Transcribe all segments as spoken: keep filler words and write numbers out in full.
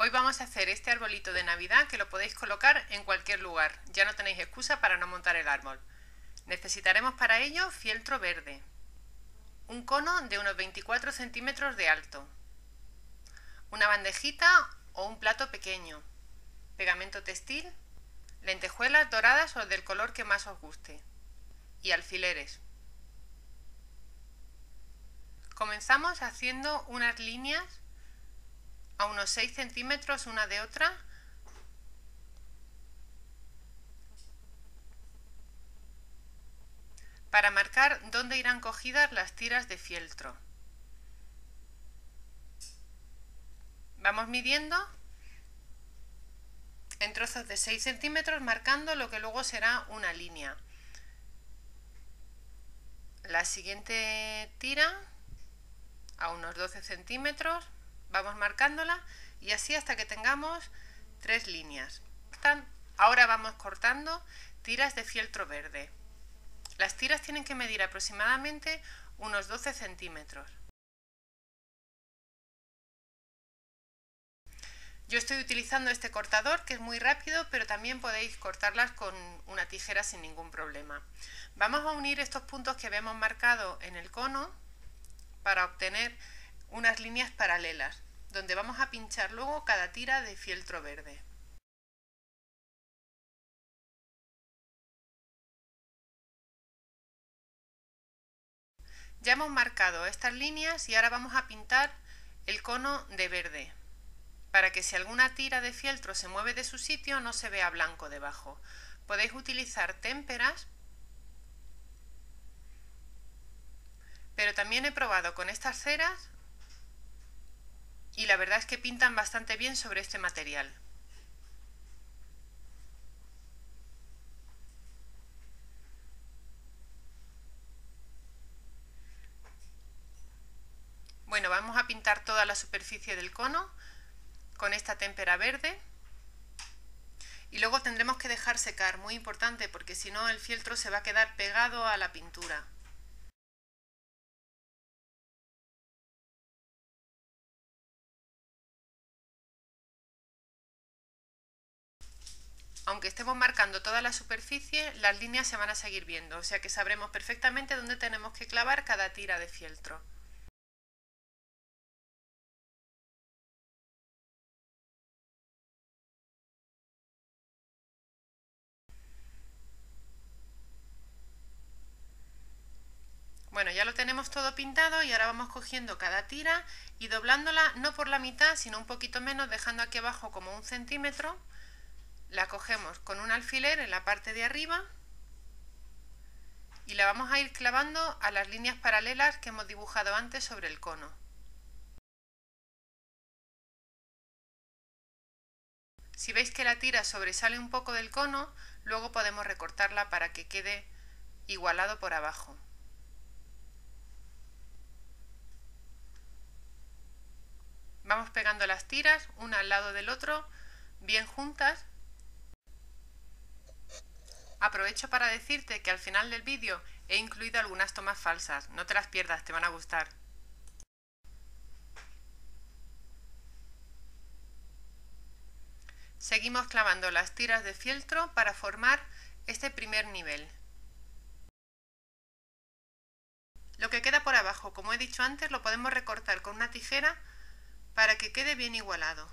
Hoy vamos a hacer este arbolito de Navidad que lo podéis colocar en cualquier lugar. Ya no tenéis excusa para no montar el árbol. Necesitaremos para ello fieltro verde, un cono de unos veinticuatro centímetros de alto, una bandejita o un plato pequeño, pegamento textil, lentejuelas doradas o del color que más os guste y alfileres. Comenzamos haciendo unas líneas a unos seis centímetros una de otra para marcar dónde irán cogidas las tiras de fieltro. Vamos midiendo en trozos de seis centímetros, marcando lo que luego será una línea. La siguiente tira a unos doce centímetros, vamos marcándola y así hasta que tengamos tres líneas. Ahora vamos cortando tiras de fieltro verde. Las tiras tienen que medir aproximadamente unos doce centímetros. Yo estoy utilizando este cortador que es muy rápido, pero también podéis cortarlas con una tijera sin ningún problema. Vamos a unir estos puntos que habíamos marcado en el cono para obtener unas líneas paralelas, donde vamos a pinchar luego cada tira de fieltro verde. Ya hemos marcado estas líneas y ahora vamos a pintar el cono de verde, para que si alguna tira de fieltro se mueve de su sitio no se vea blanco debajo. Podéis utilizar témperas, pero también he probado con estas ceras y la verdad es que pintan bastante bien sobre este material. Bueno, vamos a pintar toda la superficie del cono con esta témpera verde y luego tendremos que dejar secar, muy importante, porque si no el fieltro se va a quedar pegado a la pintura. Aunque estemos marcando toda la superficie, las líneas se van a seguir viendo, o sea que sabremos perfectamente dónde tenemos que clavar cada tira de fieltro. Bueno, ya lo tenemos todo pintado y ahora vamos cogiendo cada tira y doblándola no por la mitad, sino un poquito menos, dejando aquí abajo como un centímetro. La cogemos con un alfiler en la parte de arriba y la vamos a ir clavando a las líneas paralelas que hemos dibujado antes sobre el cono. Si veis que la tira sobresale un poco del cono, luego podemos recortarla para que quede igualado por abajo. Vamos pegando las tiras una al lado del otro, bien juntas. Aprovecho para decirte que al final del vídeo he incluido algunas tomas falsas, no te las pierdas, te van a gustar. Seguimos clavando las tiras de fieltro para formar este primer nivel. Lo que queda por abajo, como he dicho antes, lo podemos recortar con una tijera para que quede bien igualado.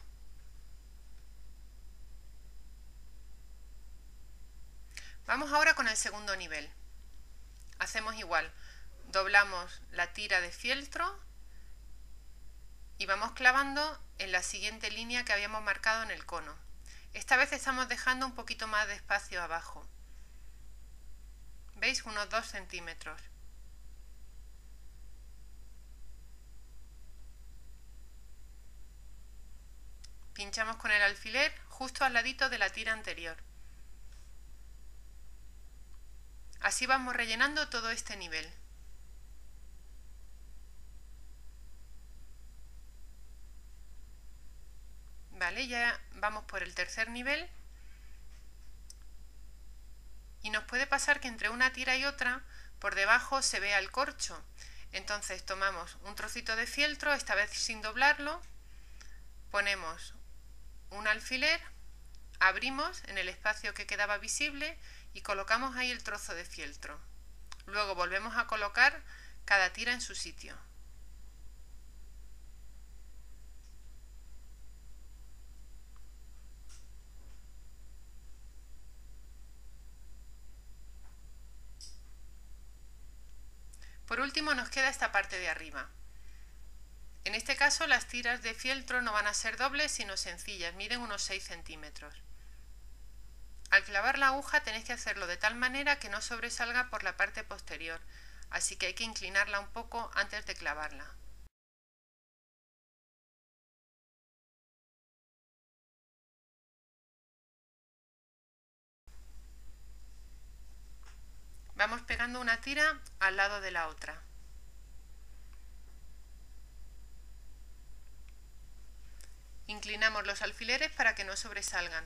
Vamos ahora con el segundo nivel. Hacemos igual, doblamos la tira de fieltro y vamos clavando en la siguiente línea que habíamos marcado en el cono. Esta vez estamos dejando un poquito más de espacio abajo. ¿Veis? Unos dos centímetros. Pinchamos con el alfiler justo al ladito de la tira anterior. Así vamos rellenando todo este nivel. Vale, ya vamos por el tercer nivel. Y nos puede pasar que entre una tira y otra, por debajo se vea el corcho. Entonces tomamos un trocito de fieltro, esta vez sin doblarlo, ponemos un alfiler, abrimos en el espacio que quedaba visible y colocamos ahí el trozo de fieltro. Luego volvemos a colocar cada tira en su sitio. Por último nos queda esta parte de arriba. En este caso las tiras de fieltro no van a ser dobles sino sencillas, miden unos seis centímetros. Al clavar la aguja tenéis que hacerlo de tal manera que no sobresalga por la parte posterior, así que hay que inclinarla un poco antes de clavarla. Vamos pegando una tira al lado de la otra. Inclinamos los alfileres para que no sobresalgan.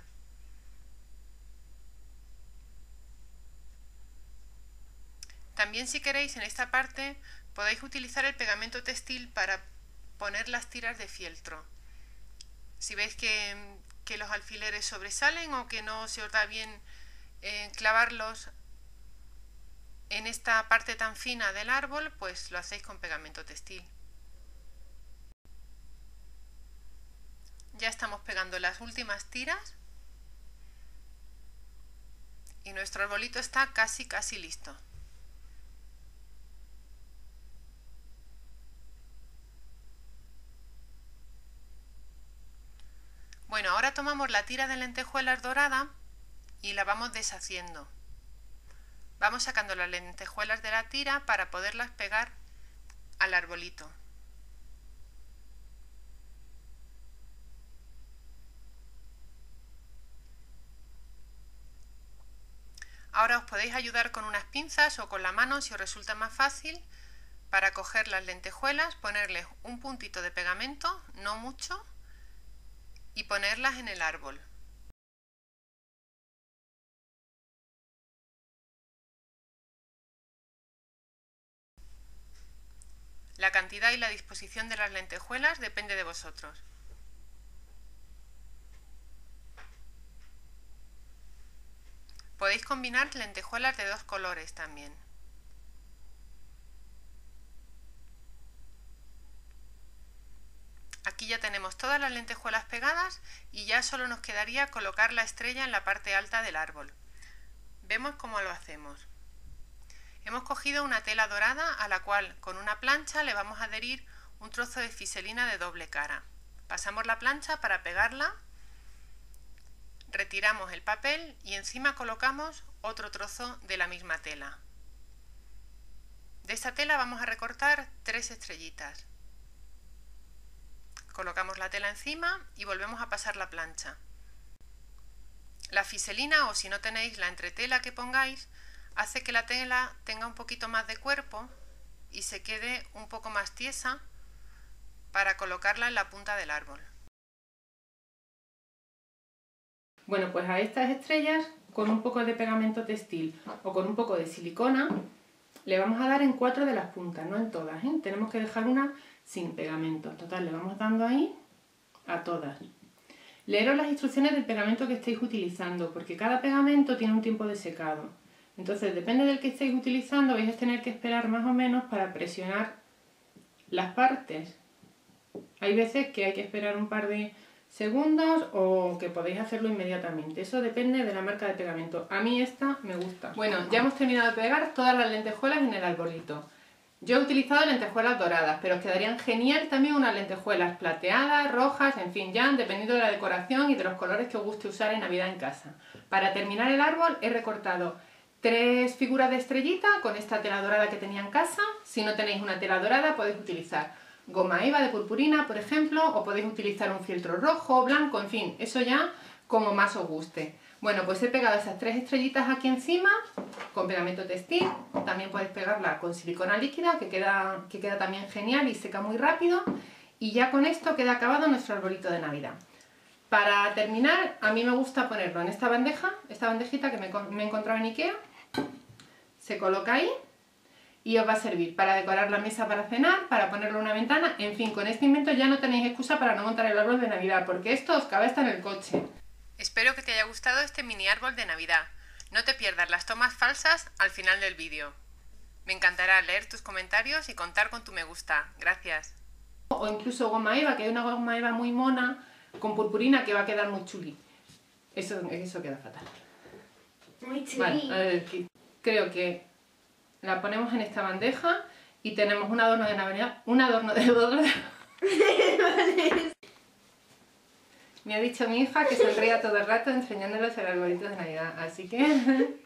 También, si queréis, en esta parte podéis utilizar el pegamento textil para poner las tiras de fieltro. Si veis que, que los alfileres sobresalen o que no se os da bien eh, clavarlos en esta parte tan fina del árbol, pues lo hacéis con pegamento textil. Ya estamos pegando las últimas tiras y nuestro arbolito está casi casi listo. Bueno, ahora tomamos la tira de lentejuelas dorada y la vamos deshaciendo. Vamos sacando las lentejuelas de la tira para poderlas pegar al arbolito. Ahora os podéis ayudar con unas pinzas o con la mano si os resulta más fácil para coger las lentejuelas, ponerles un puntito de pegamento, no mucho, y ponerlas en el árbol. La cantidad y la disposición de las lentejuelas depende de vosotros. Podéis combinar lentejuelas de dos colores también. Aquí ya tenemos todas las lentejuelas pegadas y ya solo nos quedaría colocar la estrella en la parte alta del árbol. Vemos cómo lo hacemos. Hemos cogido una tela dorada a la cual con una plancha le vamos a adherir un trozo de fiselina de doble cara. Pasamos la plancha para pegarla, retiramos el papel y encima colocamos otro trozo de la misma tela. De esta tela vamos a recortar tres estrellitas. Colocamos la tela encima y volvemos a pasar la plancha. La fiselina, o si no tenéis la entretela que pongáis, hace que la tela tenga un poquito más de cuerpo y se quede un poco más tiesa para colocarla en la punta del árbol. Bueno, pues a estas estrellas, con un poco de pegamento textil o con un poco de silicona, le vamos a dar en cuatro de las puntas, no en todas, ¿eh? Tenemos que dejar una sin pegamento. Total, le vamos dando ahí a todas. Leeros las instrucciones del pegamento que estéis utilizando, porque cada pegamento tiene un tiempo de secado. Entonces, depende del que estéis utilizando, vais a tener que esperar más o menos para presionar las partes. Hay veces que hay que esperar un par de segundos o que podéis hacerlo inmediatamente. Eso depende de la marca de pegamento. A mí esta me gusta. Bueno, ya hemos terminado de pegar todas las lentejuelas en el arbolito. Yo he utilizado lentejuelas doradas, pero os quedarían genial también unas lentejuelas plateadas, rojas, en fin, ya dependiendo de la decoración y de los colores que os guste usar en Navidad en casa. Para terminar el árbol he recortado tres figuras de estrellita con esta tela dorada que tenía en casa. Si no tenéis una tela dorada podéis utilizar goma eva de purpurina, por ejemplo, o podéis utilizar un fieltro rojo, blanco, en fin, eso ya como más os guste. Bueno, pues he pegado esas tres estrellitas aquí encima con pegamento textil. También podéis pegarla con silicona líquida, que queda, que queda también genial y seca muy rápido. Y ya con esto queda acabado nuestro arbolito de Navidad. Para terminar, a mí me gusta ponerlo en esta bandeja, esta bandejita que me, me he encontrado en Ikea. Se coloca ahí y os va a servir para decorar la mesa para cenar, para ponerlo en una ventana, en fin, con este invento ya no tenéis excusa para no montar el árbol de Navidad, porque esto os cabe hasta en el coche. Espero que te haya gustado este mini árbol de Navidad. No te pierdas las tomas falsas al final del vídeo. Me encantará leer tus comentarios y contar con tu me gusta. Gracias. O incluso goma eva, que hay una goma eva muy mona con purpurina que va a quedar muy chuli. Eso, eso queda fatal. Muy chuli. Vale, a ver, creo que la ponemos en esta bandeja y tenemos un adorno de Navidad, un adorno de boda. Me ha dicho mi hija que sonría todo el rato enseñándoles el arbolito de Navidad, así que